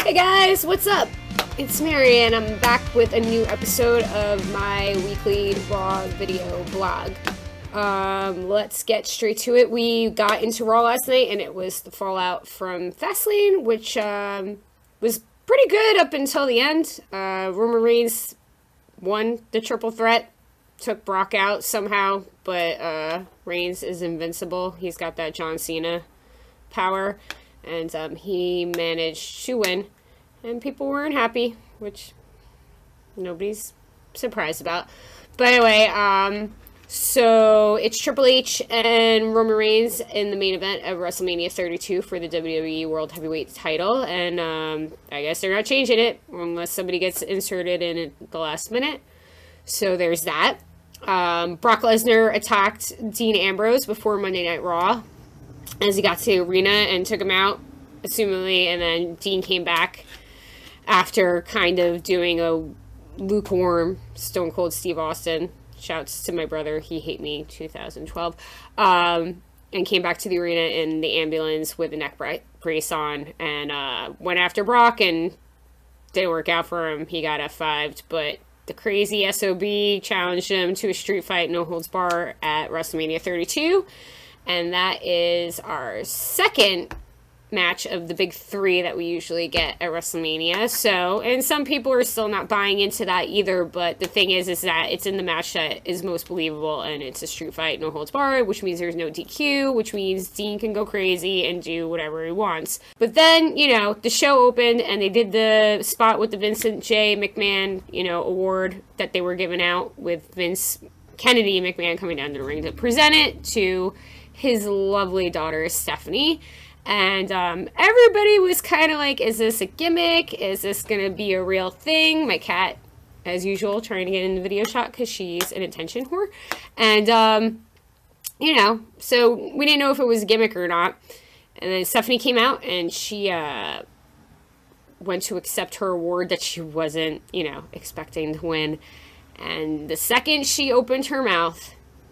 Hey guys, what's up? It's Mary and I'm back with a new episode of my weekly Raw video blog. Let's get straight to it. We got into Raw last night and it was the fallout from Fastlane, which was pretty good up until the end. Roman Reigns won the triple threat, took Brock out somehow, but Reigns is invincible. He's got that John Cena power, and he managed to win. And people weren't happy, which nobody's surprised about. But anyway, so it's Triple H and Roman Reigns in the main event of WrestleMania 32 for the WWE World Heavyweight title. And I guess they're not changing it unless somebody gets inserted in at the last minute. So there's that. Brock Lesnar attacked Dean Ambrose before Monday Night Raw as he got to the arena and took him out, assumingly. And then Dean came back after kind of doing a lukewarm Stone Cold Steve Austin, shouts to my brother, he hate me, 2012, and came back to the arena in the ambulance with a neck brace on, and went after Brock, and didn't work out for him. He got F5'd, but the crazy SOB challenged him to a street fight, no holds bar, at WrestleMania 32, and that is our second match of the big three that we usually get at WrestleMania. So, and some people are still not buying into that either, but the thing is that it's in the match that is most believable, and it's a street fight, no holds barred, which means there's no DQ, which means Dean can go crazy and do whatever he wants. But then, you know, the show opened and they did the spot with the Vincent J. McMahon, you know, award that they were giving out, with Vince Kennedy McMahon coming down to the ring to present it to his lovely daughter Stephanie. And everybody was kind of like, is this a gimmick? Is this going to be a real thing? My cat, as usual, trying to get in the video shot because she's an attention whore. And, you know, so we didn't know if it was a gimmick or not. And then Stephanie came out and she went to accept her award that she wasn't, you know, expecting to win. And the second she opened her mouth,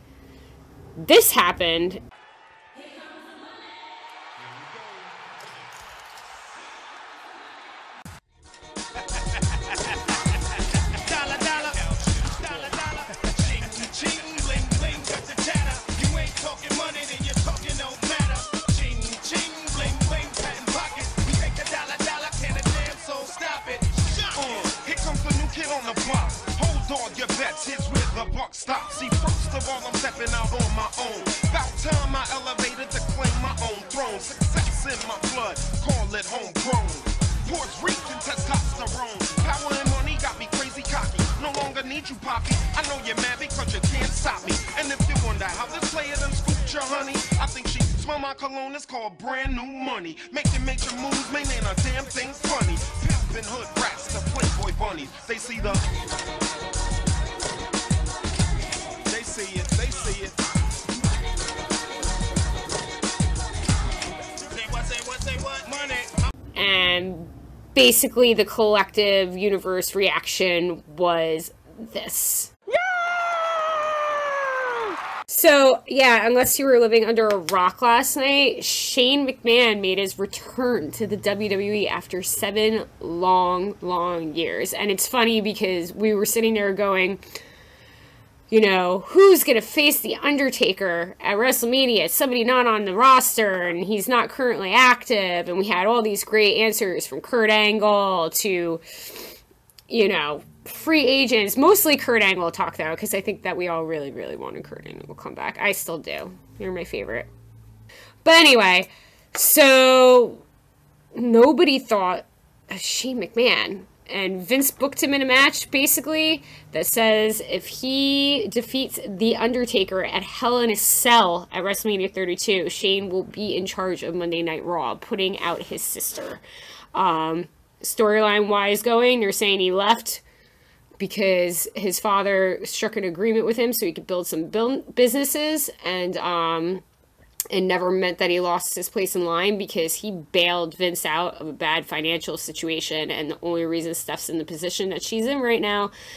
this happened. Here's where the buck stops. See, first of all, I'm stepping out on my own. About time I elevated to claim my own throne. Success in my blood, call it homegrown. Puerto Rican testosterone. Power and money got me crazy cocky. No longer need you, Poppy. I know you're mad because you can't stop me. And if you wonder how this player done scooped your honey, I think she smell my cologne. It's called brand new money. Making major moves, man, ain't a damn thing funny. Pimpin' hood rats, the Playboy bunnies. They see the... see it, they see it. Say what? Money. And basically the collective universe reaction was this. Yeah! So, yeah, unless you were living under a rock last night, Shane McMahon made his return to the WWE after 7 long years. And it's funny because we were sitting there going, you know, who's going to face The Undertaker at WrestleMania? It's somebody not on the roster, and he's not currently active. And we had all these great answers from Kurt Angle to, you know, free agents. Mostly Kurt Angle talk, though, because I think that we all really wanted Kurt Angle to come back. I still do. You're my favorite. But anyway, so nobody thought of Shane McMahon. And Vince booked him in a match, basically, that says if he defeats The Undertaker at Hell in a Cell at WrestleMania 32, Shane will be in charge of Monday Night Raw, putting out his sister. Storyline-wise going, they're saying he left because his father struck an agreement with him so he could build some businesses, and it never meant that he lost his place in line because he bailed Vince out of a bad financial situation, and the only reason Steph's in the position that she's in right now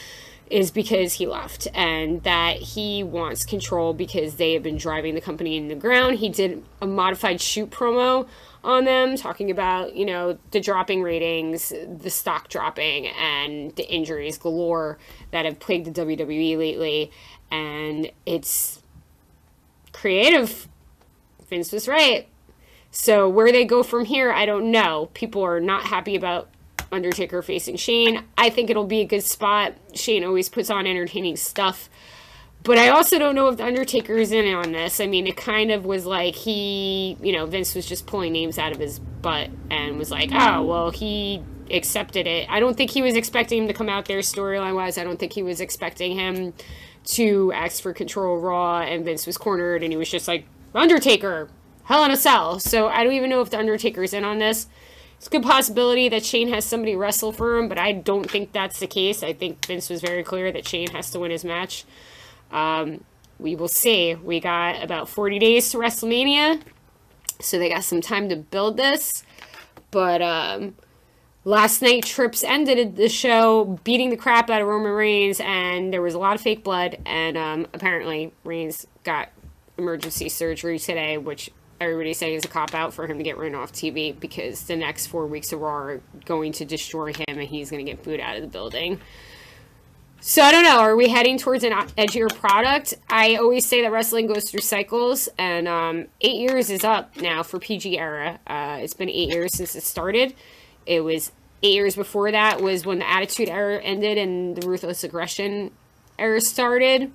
is because he left, and that he wants control because they have been driving the company in the ground. He did a modified shoot promo on them, talking about, you know, the dropping ratings, the stock dropping, and the injuries galore that have plagued the WWE lately. And it's creative. Vince was right. So where they go from here, I don't know. People are not happy about Undertaker facing Shane. I think it'll be a good spot. Shane always puts on entertaining stuff. But I also don't know if the Undertaker is in on this. I mean, it kind of was like he, you know, Vince was just pulling names out of his butt and was like, oh, well, he accepted it. I don't think he was expecting him to come out there storyline-wise. I don't think he was expecting him to ask for control of Raw, and Vince was cornered, and he was just like, Undertaker, Hell in a Cell. So I don't even know if the Undertaker is in on this. It's a good possibility that Shane has somebody wrestle for him, but I don't think that's the case. I think Vince was very clear that Shane has to win his match. We will see. We got about 40 days to WrestleMania, so they got some time to build this. But last night, Trips ended the show beating the crap out of Roman Reigns, and there was a lot of fake blood, and apparently Reigns got emergency surgery today, which everybody's saying is a cop-out for him to get rid off TV, because the next 4 weeks of Raw are going to destroy him, and he's going to get booed out of the building. So, I don't know. Are we heading towards an edgier product? I always say that wrestling goes through cycles, and 8 years is up now for PG era. It's been 8 years since it started. It was 8 years before that was when the Attitude Era ended and the Ruthless Aggression era started.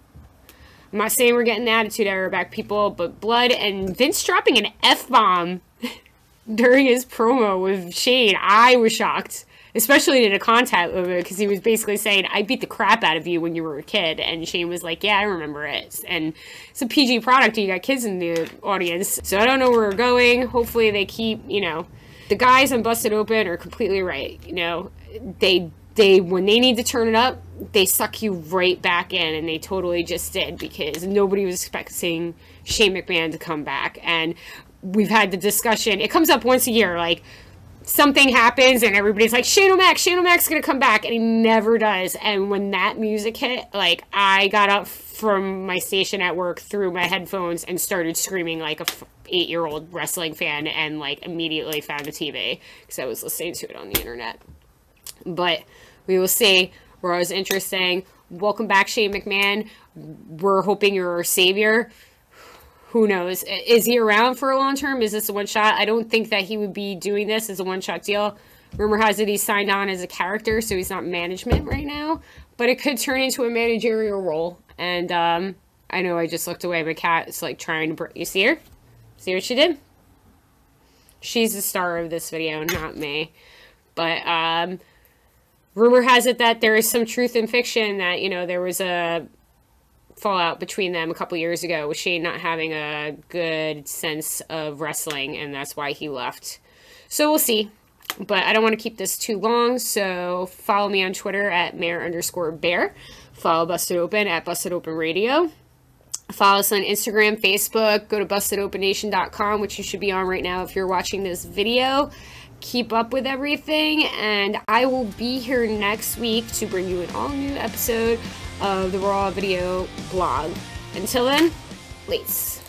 I'm not saying we're getting the Attitude Era back, people, but blood and Vince dropping an F-bomb during his promo with Shane. I was shocked, especially in a contact with it, because he was basically saying, I beat the crap out of you when you were a kid. And Shane was like, yeah, I remember it. And it's a PG product, and you got kids in the audience. So I don't know where we're going. Hopefully they keep, you know, the guys on Busted Open are completely right. You know, they when they need to turn it up, they suck you right back in, and they totally just did, because nobody was expecting Shane McMahon to come back. And we've had the discussion, it comes up once a year, like something happens and everybody's like, Shane O'Mac's gonna come back, and he never does. And when that music hit, like, I got up from my station at work, threw my headphones, and started screaming like a 8-year-old wrestling fan, and like immediately found the TV because I was listening to it on the internet. But we will see. Raw is interesting. Welcome back, Shane McMahon. We're hoping you're our savior. Who knows? Is he around for a long term? Is this a one shot? I don't think that he would be doing this as a one shot deal. Rumor has it he's signed on as a character, so he's not management right now. But it could turn into a managerial role. And I know I just looked away. My cat is like trying to... You see her? See what she did? She's the star of this video, not me. But rumor has it that there is some truth in fiction that, you know, there was a fallout between them a couple years ago with Shane not having a good sense of wrestling, and that's why he left. So we'll see. But I don't want to keep this too long, so follow me on Twitter at mayor_bear. Follow Busted Open at Busted Open Radio. Follow us on Instagram, Facebook. Go to bustedopennation.com, which you should be on right now if you're watching this video. Keep up with everything, and I will be here next week to bring you an all-new episode of the Raw Video blog. Until then, lace.